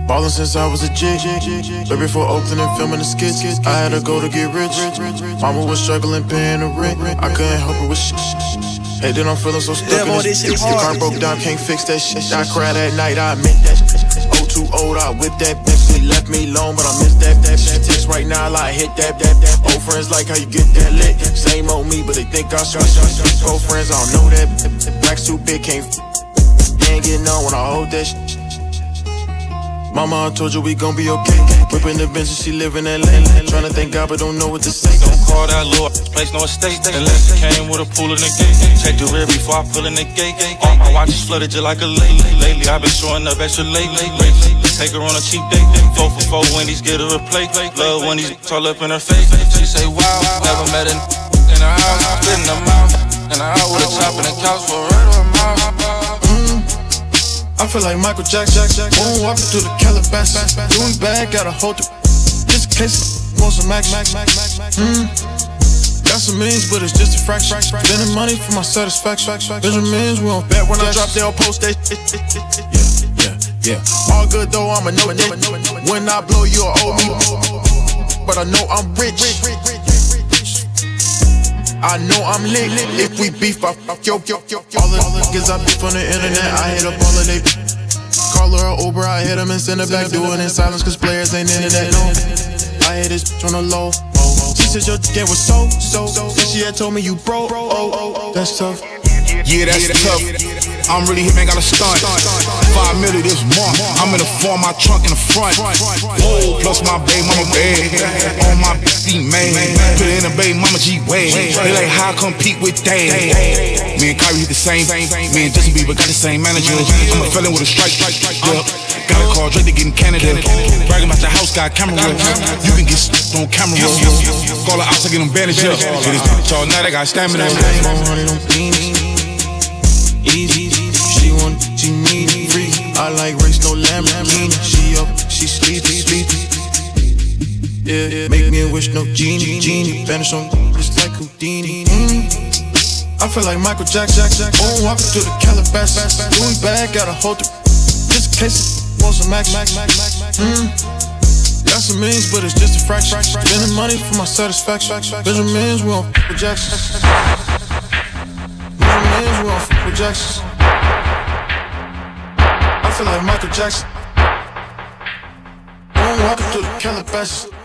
Ballin' since I was a jig. Right before Oakland and filming the skits, I had to go to get rich. Mama was struggling paying the rent. I couldn't help her with shit. Hey, then I'm feeling so stuck in this. The car broke down, can't fix that shit. I cried at night, I admit that shit. Oh, too old, I whipped that bitch. They left me alone, but I miss that shit. Text right now, like hit that. Old friends like how you get that lit. Same old me, but they think I shot. Old friends, I don't know that. Black's too big, can't getting on when I hold that shit. Mama, I told you we gon' be okay. Whipping the bench and she live in LA. Tryna thank God but don't know what to say. Don't call that little place no estate unless it came with a pool in the gate. Check the rear before I pull in the gate. All my watches flooded just like a lake. Lately I've been showing up extra late. Take her on a cheap date. 4 for 4 Wendy's, get her a plate. Love when these all up in her face. She say wow, never met in a house, spit in the mouth. And I out with a top in the couch for a right or a mouth. I feel like Michael Jackson, walking through the Calabasas. Doing bad, gotta hold it. Just in case want some max. Got some millions, but it's just a fraction. Spending money for my satisfaction. Benjamins, we don't bet when I drop, they'll post that. Yeah. All good though, I'ma know that. When I blow, you'll owe me. But I know I'm rich. I know I'm lit. If we beef, I fuck yo. All the niggas I beef on the internet, I hit up all of they. Call her an Uber, I hit them and send her back. Do it in silence, cause players ain't into that, no. I hit this bitch on the low. She said your game was so. And she had told me you broke. Oh, that's tough. Yeah, that's tough. I'm really hit, man, got a stunt. 5 million this month. I'm in the form, my trunk in the front. Whoa, plus my baby mama bag. On my BC man. Put it in a baby mama G-Way. They like, how I compete with that? Me and Kyrie hit the same. Me and Justin Bieber got the same manager. I'm a felon with a strike. Got a call Drake to get in Canada. Bragging about the house, got a camera. You can get on camera. Call her out to get them bandaged up. Get this bitch all night, I got stamina. Easy, she want, she need free. I like race, no Lamborghini. She up, she sleepy. Yeah, make me a wish, no genie. Vanish on just like Houdini. I feel like Michael Jackson. Walking through the Calabasas. Doing bad, gotta hold it. Just in case want some max. Got some millions, but it's just a fraction. Spending money for my satisfaction. Benjamins, we don't f with Jackson. We don't f with Jackson. I feel like Michael Jackson. Walking through the Calabasas.